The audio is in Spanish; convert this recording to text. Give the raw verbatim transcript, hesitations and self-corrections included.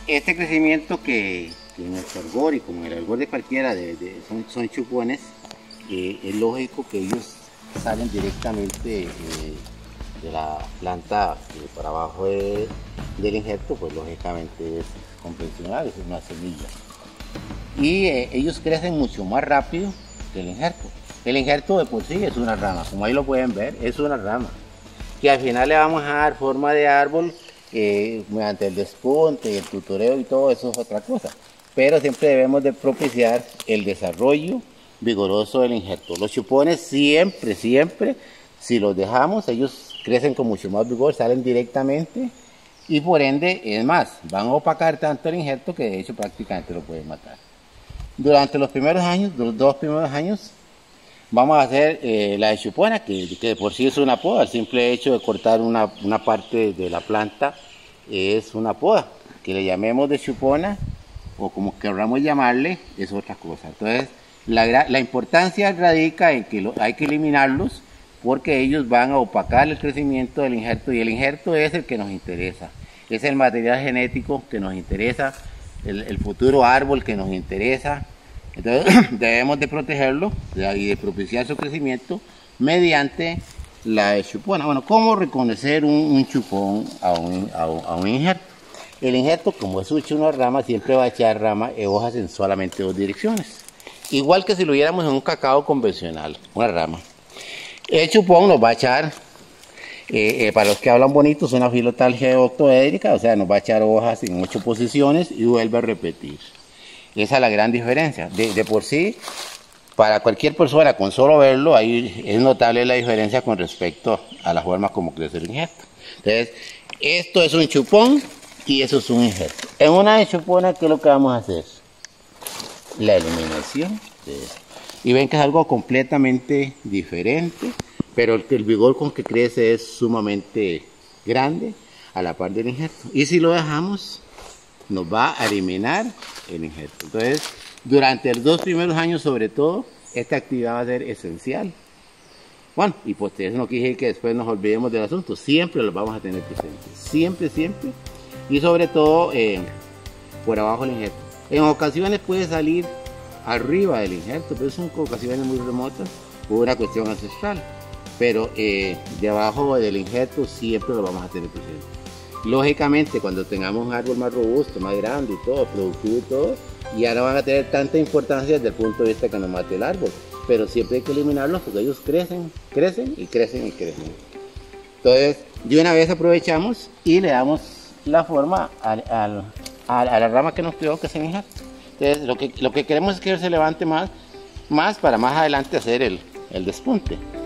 este crecimiento que, que en nuestro arbor y como en el arbor de cualquiera de, de, son, son chupones, eh, es lógico que ellos salen directamente eh, de la planta eh, para abajo de, del injerto, pues lógicamente es convencional, es una semilla. Y eh, ellos crecen mucho más rápido que el injerto. El injerto de por sí es una rama, como ahí lo pueden ver, es una rama, que al final le vamos a dar forma de árbol eh, mediante el despunte, el tutoreo y todo eso es otra cosa. Pero siempre debemos de propiciar el desarrollo vigoroso del injerto. Los chupones siempre, siempre, si los dejamos, ellos crecen con mucho más vigor, salen directamente y por ende, es más, van a opacar tanto el injerto que de hecho prácticamente lo pueden matar. Durante los primeros años, los dos primeros años, vamos a hacer eh, la de chupona, que, que de por sí es una poda. El simple hecho de cortar una, una parte de la planta es una poda. Que le llamemos de chupona o como queramos llamarle, es otra cosa. Entonces, la, la importancia radica en que lo, hay que eliminarlos porque ellos van a opacar el crecimiento del injerto y el injerto es el que nos interesa. Es el material genético que nos interesa, el, el futuro árbol que nos interesa. Entonces debemos de protegerlo y de propiciar su crecimiento mediante la chupona. Bueno, ¿cómo reconocer un, un chupón a un, a, un, a un injerto? El injerto, como es una rama, siempre va a echar rama, eh, hojas en solamente dos direcciones. Igual que si lo viéramos en un cacao convencional, una rama. El chupón nos va a echar, eh, eh, para los que hablan bonito, es una filotalgia octoédrica, o sea, nos va a echar hojas en ocho posiciones y vuelve a repetir. Esa es la gran diferencia. De, de por sí, para cualquier persona con solo verlo, ahí es notable la diferencia con respecto a la forma como crece el injerto. Entonces, esto es un chupón y eso es un injerto. En una de chupona, ¿qué es lo que vamos a hacer? La eliminación de esto. Y ven que es algo completamente diferente, pero el, el vigor con que crece es sumamente grande a la par del injerto. Y si lo dejamos, nos va a eliminar el injerto. Entonces, durante los dos primeros años sobre todo, esta actividad va a ser esencial. Bueno, y pues eso no quiere decir que después nos olvidemos del asunto, siempre los vamos a tener presentes, siempre, siempre, y sobre todo eh, por abajo del injerto. En ocasiones puede salir arriba del injerto, pero son ocasiones muy remotas por una cuestión ancestral, pero eh, de abajo del injerto siempre lo vamos a tener presente. Lógicamente, cuando tengamos un árbol más robusto, más grande y todo, productivo y todo, ya no van a tener tanta importancia desde el punto de vista que nos mate el árbol, pero siempre hay que eliminarlos porque ellos crecen, crecen y crecen y crecen. Entonces, de una vez aprovechamos y le damos la forma al, al, a, a la rama que nos quedó, que es el injerto. Entonces, lo que, lo que queremos es que se levante más, más para más adelante hacer el, el despunte.